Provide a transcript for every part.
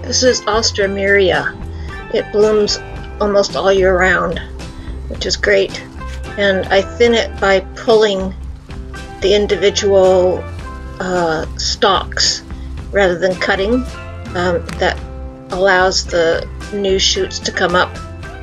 This is Alstermeria. It blooms almost all year round, which is great. And I thin it by pulling the individual stalks rather than cutting. That allows the new shoots to come up.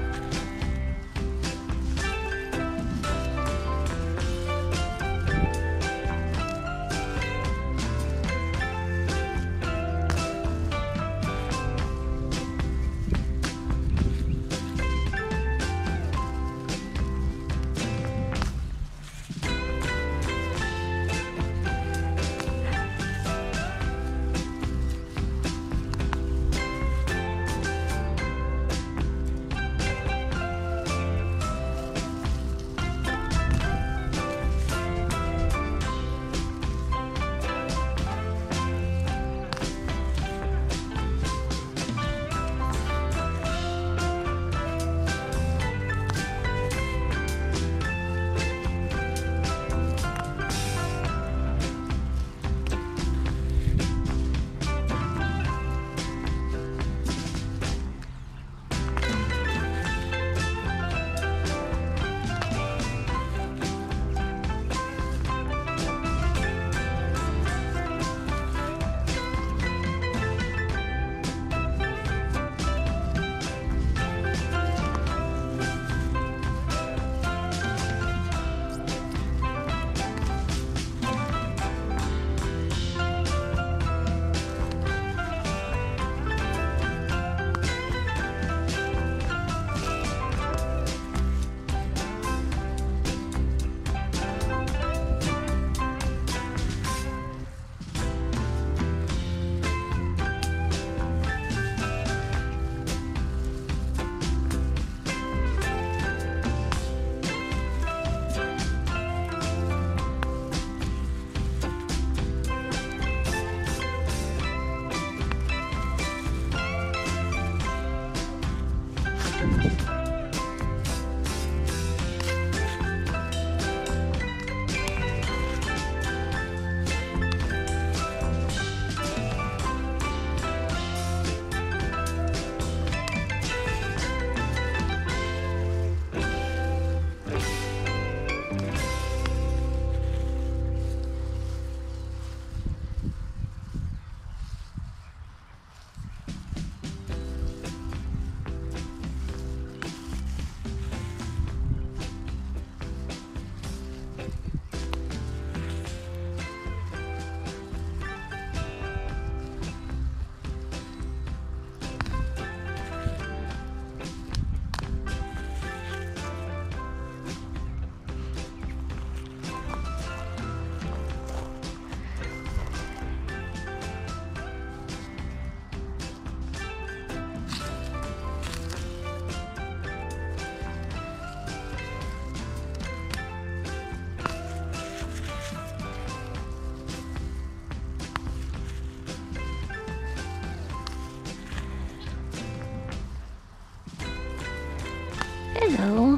Hello.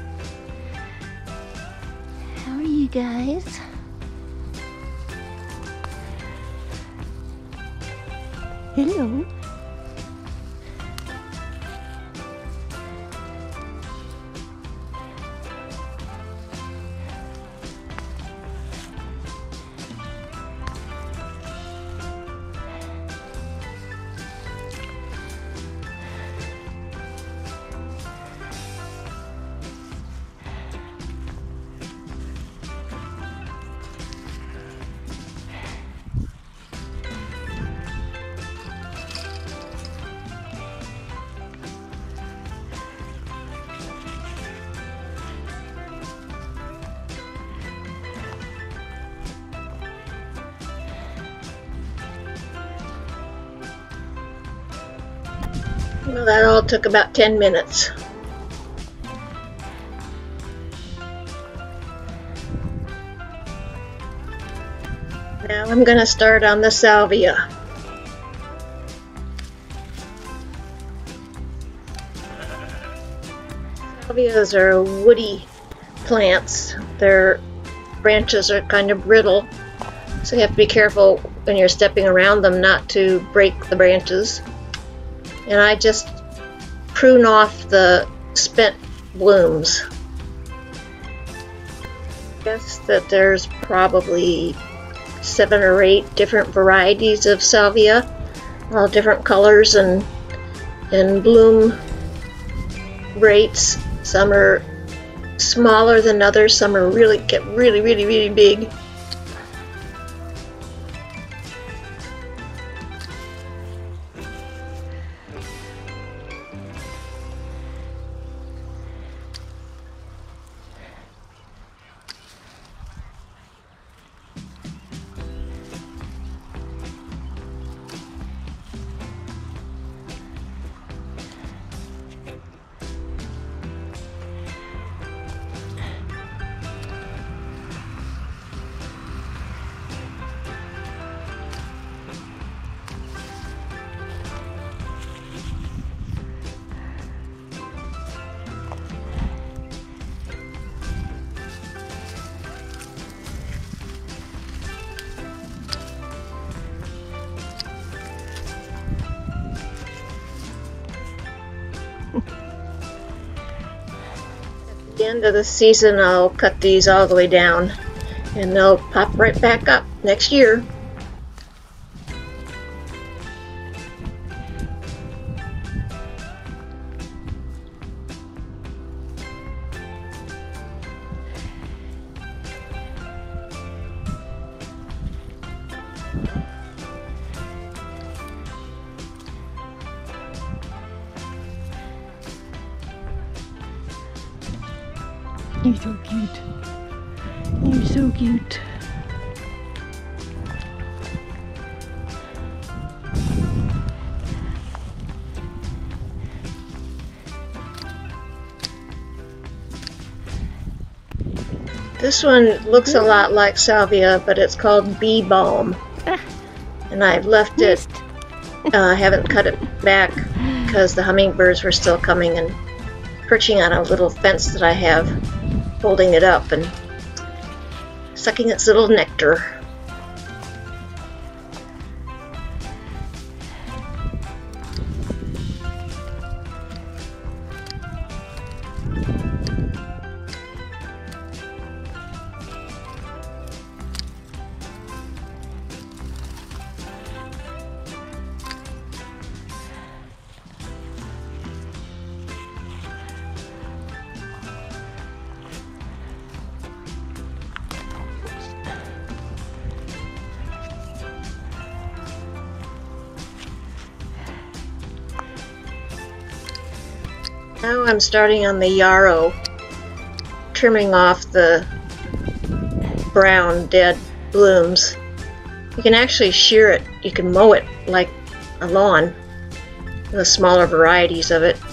How are you guys? Hello. Well, that all took about 10 minutes. Now I'm going to start on the Salvia. Salvias are woody plants. Their branches are kind of brittle, so you have to be careful when you're stepping around them not to break the branches. and I just prune off the spent blooms. I guess that there's probably 7 or 8 different varieties of salvia, all different colors and bloom rates. Some are smaller than others, some are get really big. At the end of the season, I'll cut these all the way down and they'll pop right back up next year. You're so cute. You're so cute. This one looks a lot like salvia, but it's called bee balm. And I've left it, I haven't cut it back because the hummingbirds were still coming and perching on a little fence that I have, holding it up and sucking its little nectar. Now I'm starting on the yarrow, trimming off the brown dead blooms. You can actually shear it, you can mow it like a lawn, the smaller varieties of it.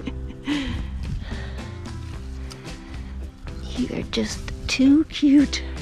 You're just too cute.